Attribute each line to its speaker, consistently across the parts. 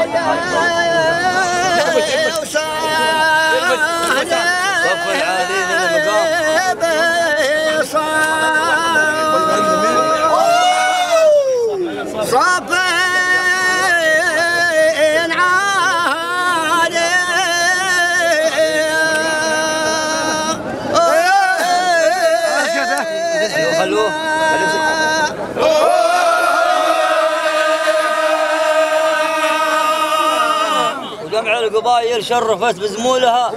Speaker 1: صف العالين المقام وجمع القبائل شرفت بزمولها.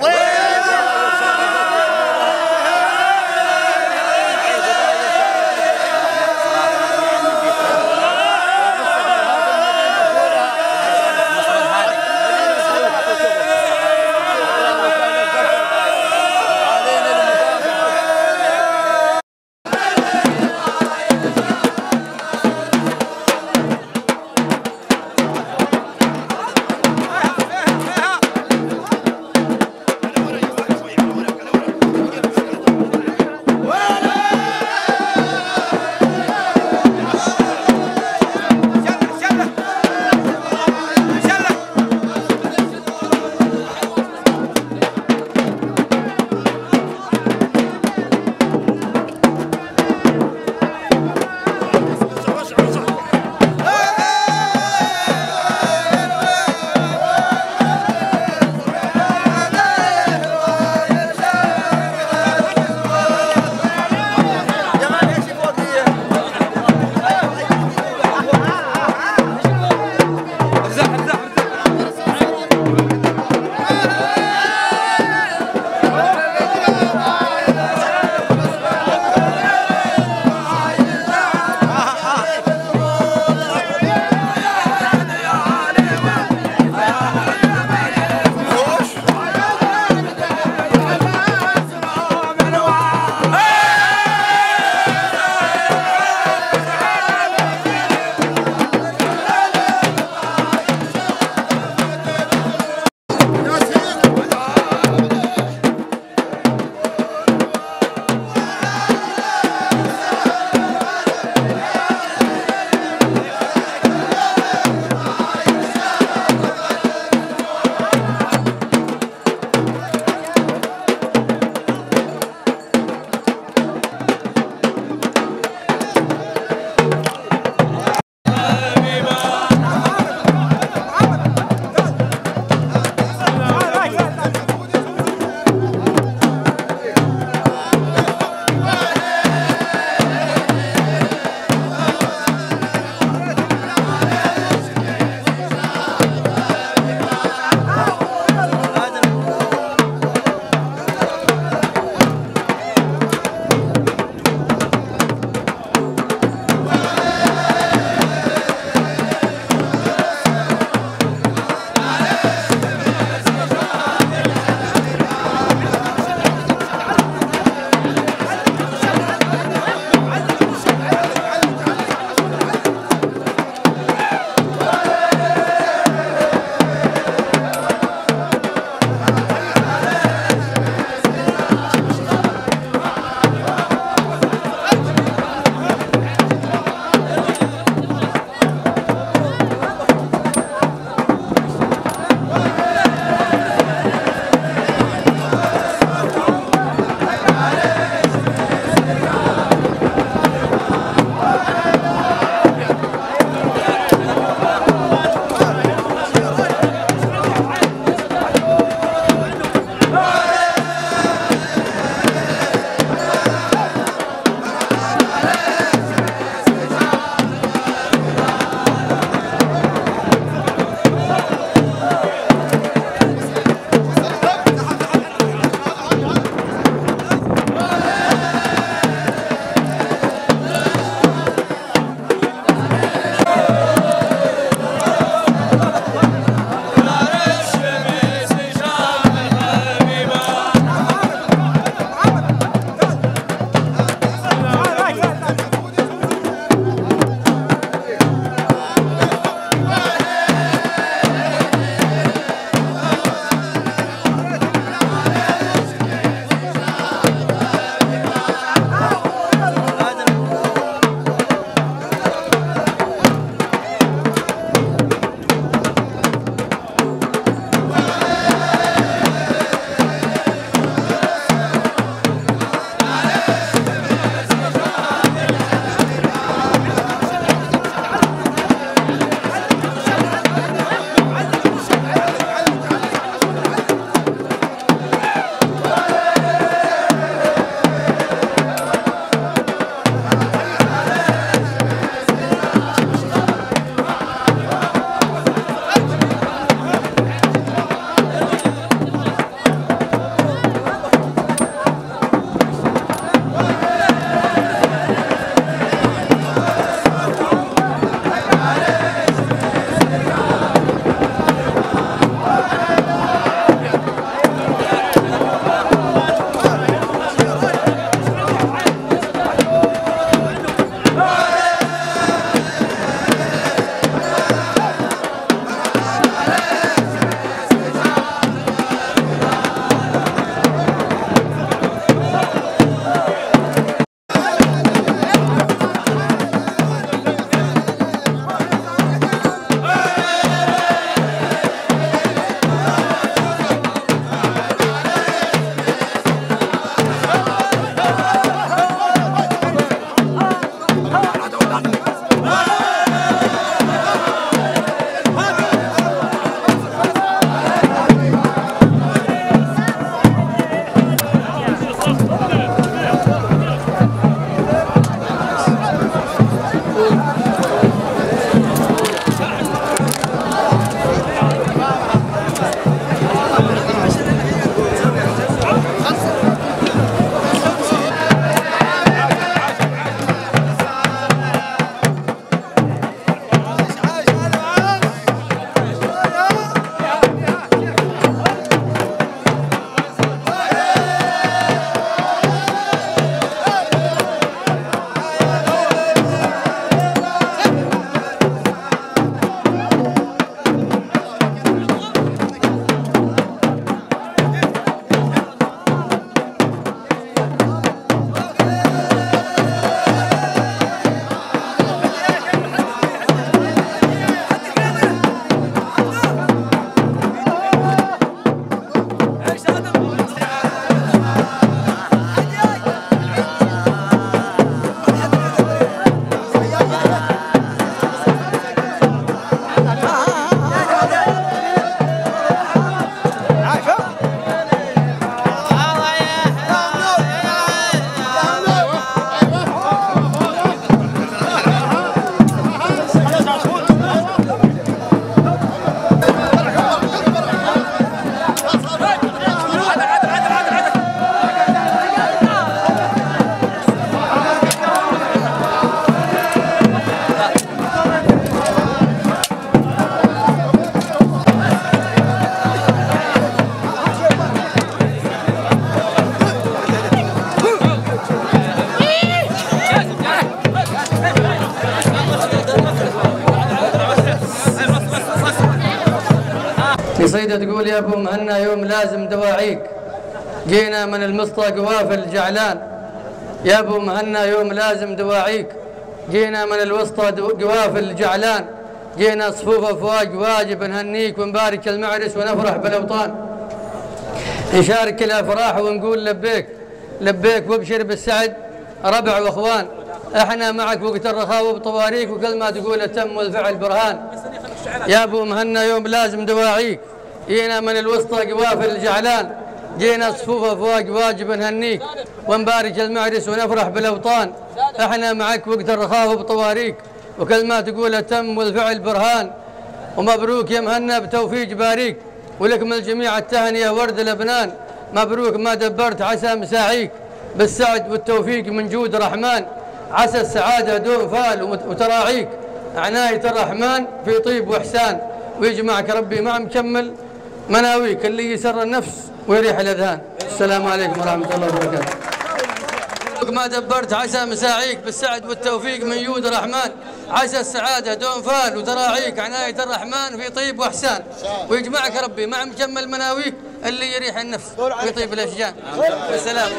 Speaker 2: قصيدة تقول يا ابو مهنا يوم لازم دواعيك جينا من المسطى قوافل جعلان. يا ابو مهنا يوم لازم دواعيك جينا من الوسطى قوافل جعلان. جينا صفوف افواج واجب نهنيك ونبارك المعرس ونفرح بالاوطان. نشارك الافراح ونقول لبيك لبيك وابشر بالسعد ربع واخوان. احنا معك وقت الرخاء وبطواريك وكل ما تقول تم والفعل برهان. يا ابو مهنا يوم لازم دواعيك جينا من الوسطى قوافل جعلان. جينا صفوف افواج واجب نهنيك ونبارك المعرس ونفرح بالاوطان. احنا معك وقت الرخاء وبطواريك وكل ما تقول تم والفعل برهان. ومبروك يا مهنا بتوفيق باريك ولك من الجميع التهنئه ورد لبنان. مبروك ما دبرت عسى مساعيك بالسعد والتوفيق من جود الرحمن. عسى السعاده دوم فال وتراعيك عنايه الرحمن في طيب واحسان. ويجمعك ربي مع مكمل مناويك اللي يسر النفس ويريح الاذهان. السلام عليكم ورحمه الله وبركاته. ما دبرت عسى مساعيك بالسعد والتوفيق من جود الرحمن. عسى السعاده دوم فال وتراعيك عنايه الرحمن في طيب واحسان. ويجمعك ربي مع مكمل مناويك اللي يريح النفس ويطيب الاشجان. والسلام.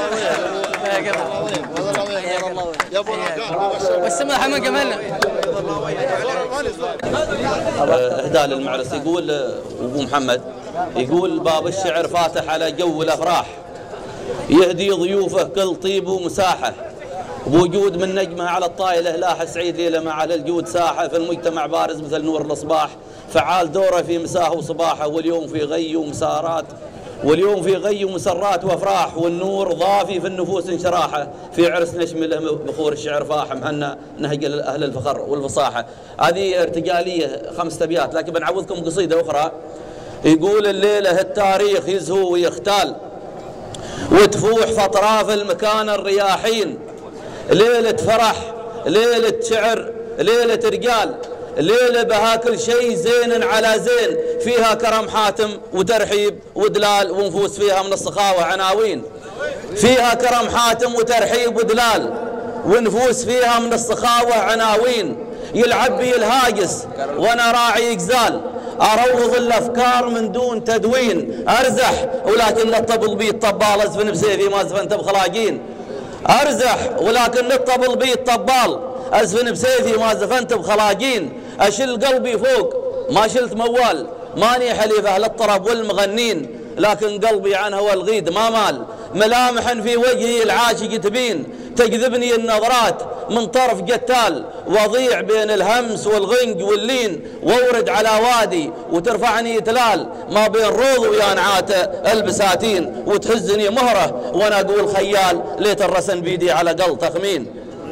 Speaker 2: والسماحه من قبلنا.
Speaker 3: اهداء للمعرس. يقول ابو محمد يقول باب الشعر فاتح على جو الافراح يهدي ضيوفه كل طيب ومساحه. بوجود من نجمه على الطايله لاح سعيد ليله مع على الجود ساحه. في المجتمع بارز مثل نور الاصباح فعال دوره في مساه وصباحه. واليوم في غي ومسارات واليوم في غي ومسرات وافراح. والنور ضافي في النفوس انشراحه. في عرس نشمله بخور الشعر فاح مهنا نهج اهل الفخر والفصاحه. هذه ارتجاليه 5 ابيات لكن بنعوضكم قصيده اخرى. يقول الليله التاريخ يزهو ويختال وتفوح في اطراف المكان الرياحين. ليله فرح ليله شعر ليله رجال ليله بها كل شيء زين على زين. فيها كرم حاتم وترحيب ودلال ونفوس فيها من السخاوه عناوين. فيها كرم حاتم وترحيب ودلال ونفوس فيها من السخاوه عناوين. يلعب بي الهاجس وانا راعي اجزال اروض الافكار من دون تدوين. ارزح ولكن الطبل بي الطبال ازفن بسيفي ما زفنت بخلاقين. ارزح ولكن الطبل بي الطبال ازفن بسيفي ما زفنت بخلاقين. اشل قلبي فوق ما شلت موال ماني حليف اهل الطرب والمغنين. لكن قلبي عن هوى الغيد ما مال ملامح في وجهي العاشق تبين. تجذبني النظرات من طرف قتال وضيع بين الهمس والغنج واللين. وورد على وادي وترفعني تلال ما بين روض ويا نعاته البساتين. وتهزني مهره وانا اقول خيال ليت الرسن بيدي على قل تخمين.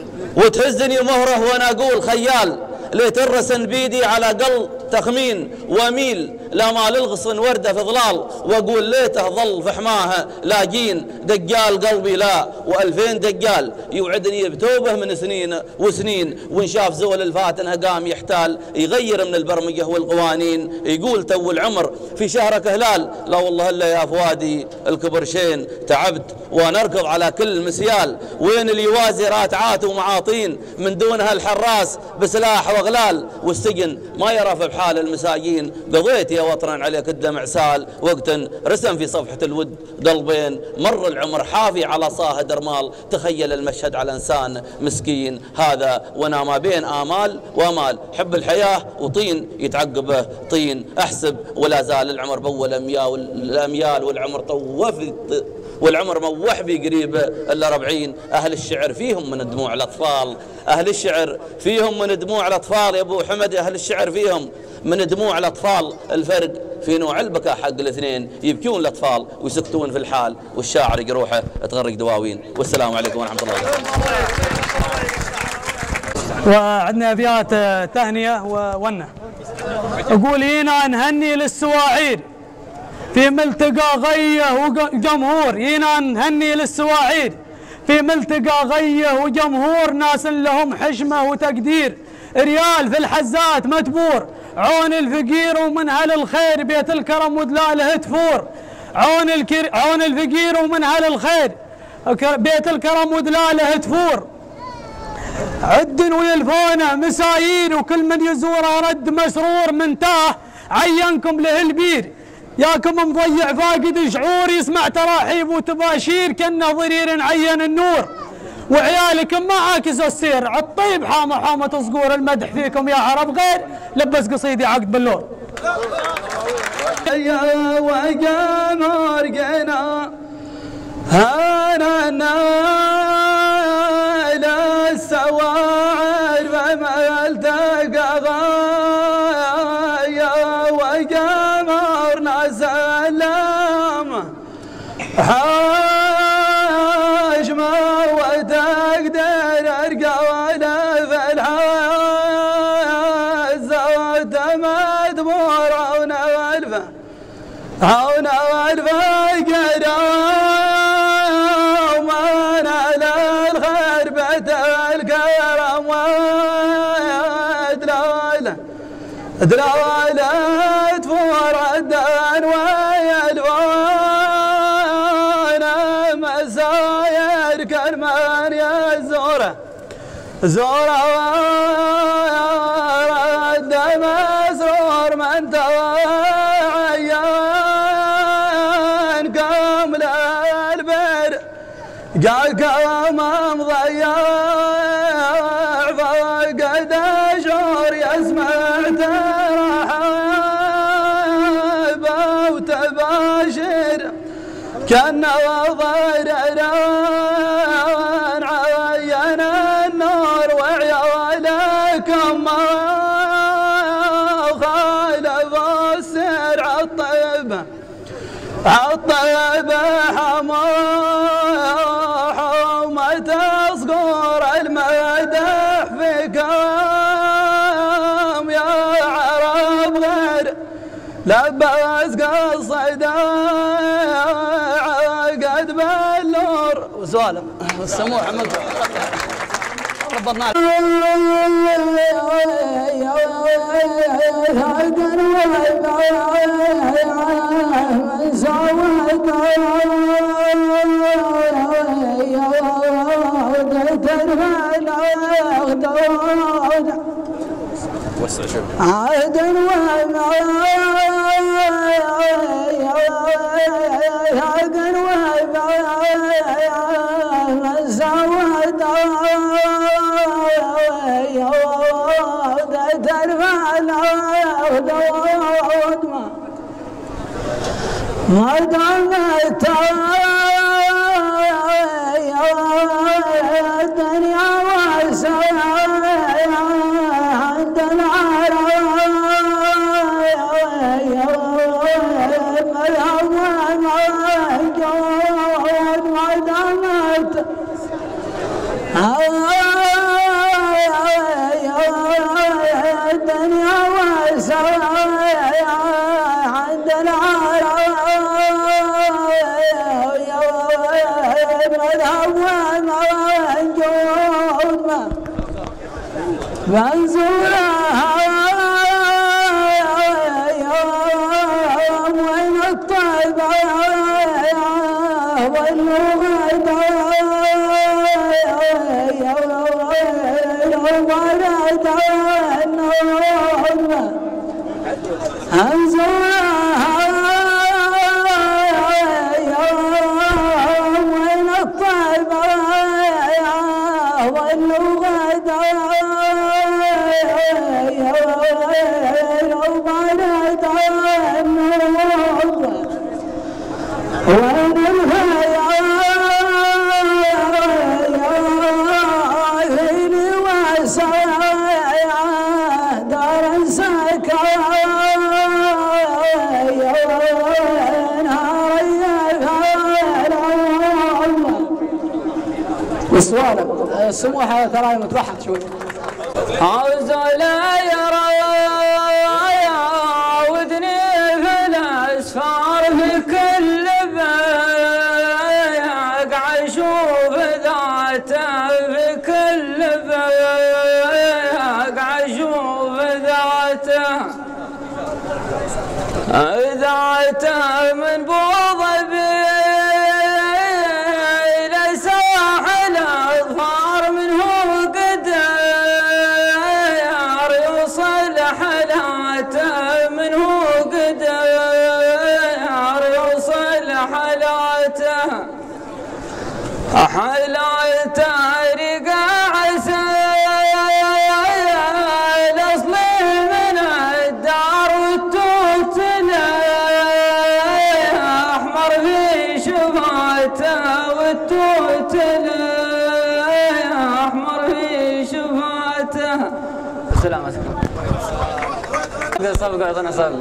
Speaker 3: وتهزني مهره وانا اقول خيال ليت الرسن بيدي على قل تخمين. واميل لما للغصن ورده في ظلال واقول ليته ظل في حماها لاجين. دجال قلبي لا و2000 دجال يوعدني بتوبه من سنين وسنين. وان شاف زول الفاتنه قام يحتال يغير من البرمجه والقوانين. يقول تو العمر في شهرك هلال لا والله الا يا فؤادي الكبرشين. تعبت وانا اركض على كل مسيال وين اللي يوازي راتعات ومعاطين من دونها الحراس بسلاح واغلال. والسجن ما يرى في بحال المساجين. قضيت يا وطن عليك الدمع سال وقت رسم في صفحة الود قلبين. مر العمر حافي على صاه درمال. تخيل المشهد على انسان مسكين. هذا وانا ما بين امال وامال. حب الحياة وطين يتعقبه طين. احسب ولا زال العمر بول الاميال والعمر طوف والعمر موح بي قريب الا 40. اهل الشعر فيهم من دموع الاطفال. اهل الشعر فيهم من دموع الاطفال يا ابو حمد. اهل الشعر فيهم من دموع الاطفال. الفرق في نوع البكاء حق الاثنين. يبكون الاطفال ويسكتون في الحال والشاعر يروحه تغرق دواوين. والسلام عليكم ورحمه الله وبركاته.
Speaker 4: وعندنا ابيات تهنئه وونه. اقول هنا نهني للسواعير في ملتقى غيه وجمهور. هنا نهني للسواعير في ملتقى غيه وجمهور. ناس لهم حشمه وتقدير. ريال في الحزات متبور. عون الفقير ومن اهل الخير بيت الكرم ودلاله تفور. عون الفقير ومن اهل الخير بيت الكرم ودلاله تفور. عد ويلفونه مسايين وكل من يزوره رد مسرور. من تاه عينكم له البير ياكم مضيع فاقد شعور، يسمع تراحيب وتباشير كأنه ضرير عين النور، وعيالكم ما عاكس السير عالطيب حامة حامة صقور. المدح فيكم يا عرب غير لبس قصيدي عقد باللور.
Speaker 2: يا وقمر قنا هانا نال السواعر فما التقى يا وقمر نسلم حجمه وتقدر ارقى ولا في الحزه وتمدبوره ونوالفه عون والفقر ومن على الخير بيت الكرم ودلالة تفور الدان ويلوان مساير كالمان يزوره زوره ورد مسرور من توعيان كامل البر جاك امام ضياع فقد شعور يسمع ترحب وتباشر كان وضير عين النور وعيالكم ما خالف السر عالطيبه حمى تصقر المدح فيكم يا عرب غير لبس قصيده عقد بالنور وسوالف السموع محمد ربنا ما دامت الدنيا واسعة عند العرب ملهم وموجود ما دامت الدنيا واسعة عند العرب منزورها وين الطيبة واللغة ولد النور منزورها وين الطيبة واللغة وين الهيالين وسايا دار سكايا ناريا والسوالف السموحة ترى متوحد شوي عاوز لا يرى ودني في الاسفار في كل بيق عشوف ذاته في كل بيق عشوف ذاته من بوض إلى ساحل أظفار منه قدر يوصل حلاته منه قدر
Speaker 5: حلال تارق عسى الأصل من الدار والتوتنا أحمر في شفاته والتوتنا أحمر في شفاته. السلام عليكم. صبقة أنا صبقة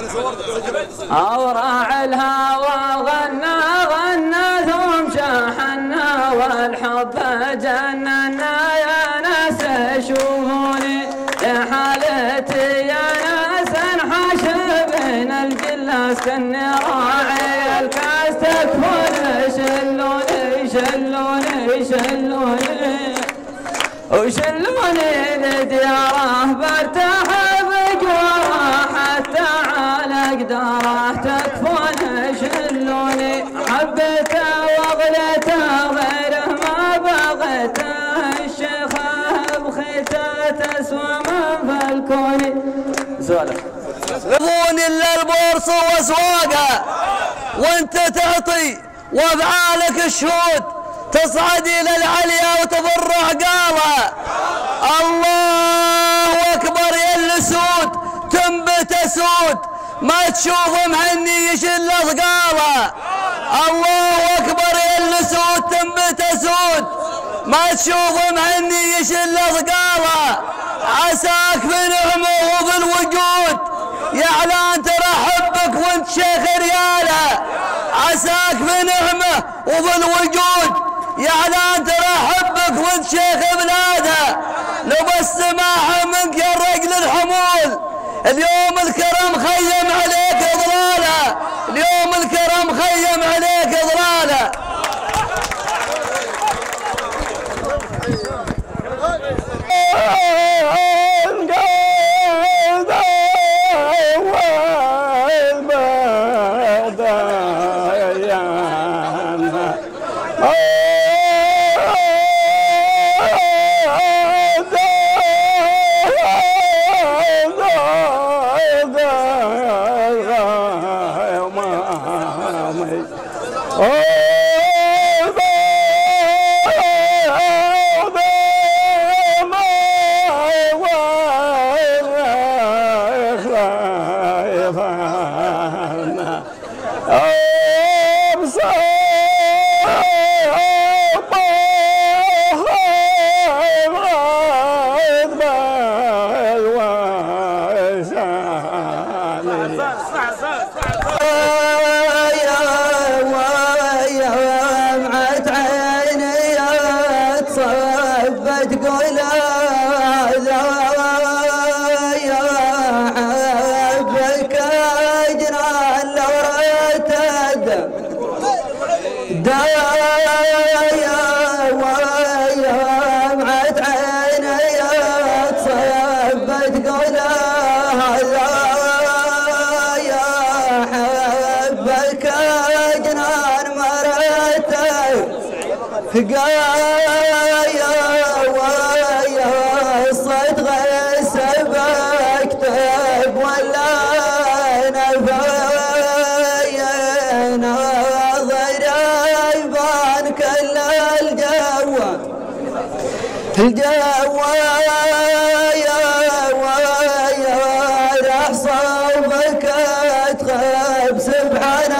Speaker 5: أوراع الهوى غنى ثم شحنا والحب جننا يا ناس شوفوني حالتي يا ناس انحشبن الجلاس كني راعي الكاس تكفون شلوني شلوني شلوني وشلوني لدياره برتاح حتى على قدره تكفون شلوني حبيته واغليته غيره ما بغيته الشيخ بخيته تسوى من فالكوني. سؤالك
Speaker 1: يبغون الا البورصه واسواقها وانت تعطي وافعالك الشهود تصعد الى العليا وتضر عقالها. الله اكبر يا الاسود تنبت اسود ما تشوف مهني يشل اثقالها. الله اكبر يا الاسود تنبت اسود ما تشوف مهني يشل اثقالها. عساك بنعمه وبالوجود يعلان ترى حبك وانت شيخ رياله. عساك بنعمه وبالوجود يعلان ترى حبك وانت شيخ بلاده. لو بس سماحه منك يا الرجل الحمول اليوم الكرم خيم عليك اضلاله. اليوم الكرم خيم عليك اضلاله.
Speaker 5: الصيد غيسبك تب ولا نفاينا ضريبان كل الجوا راح صوبك تخيب سبحانه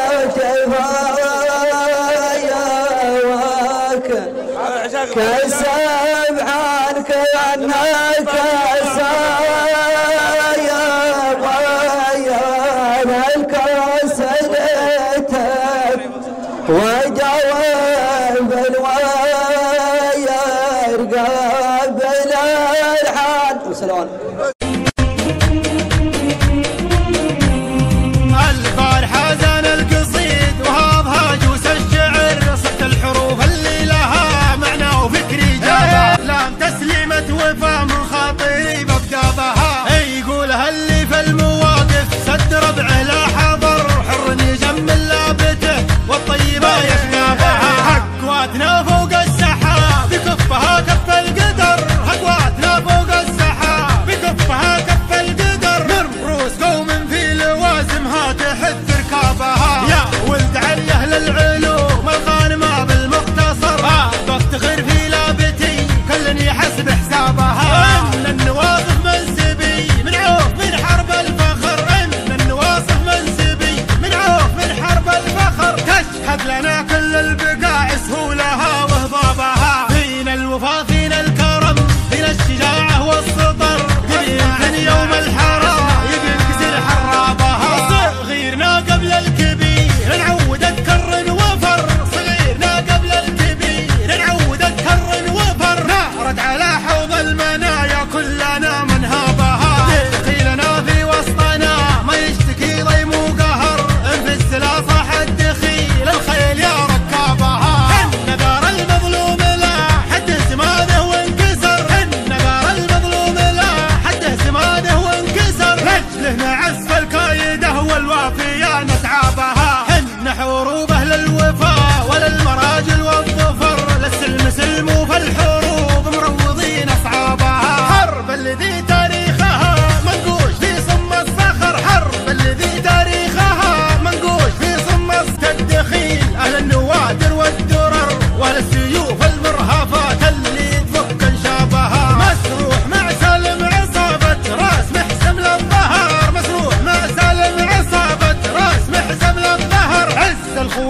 Speaker 5: كالسبحان كأنك السايا ويان الكسدتك وجواب الواير قبل الحال وسلام.
Speaker 6: الفرحة زان القصيد وهذا جوس الشعر صفت الحروف اللي لها معنى وفكري جابها لام تسليمة وفا من خاطري ببقى بها يقولها اللي في المواقف سد ربعه لا حضر حر يجمل لابته والطيبة يشقى بها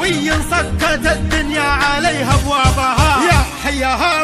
Speaker 6: غي سكت الدنيا عليها ابوابها. يا حياها